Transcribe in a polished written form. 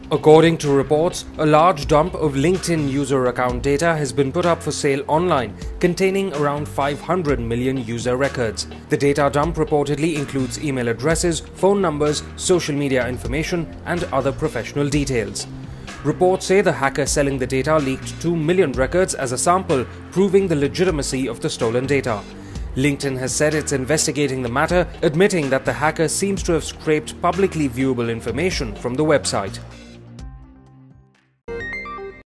According to reports, a large dump of LinkedIn user account data has been put up for sale online, containing around 500 million user records. The data dump reportedly includes email addresses, phone numbers, social media information, and other professional details. Reports say the hacker selling the data leaked 2 million records as a sample, proving the legitimacy of the stolen data. LinkedIn has said it's investigating the matter, admitting that the hacker seems to have scraped publicly viewable information from the website.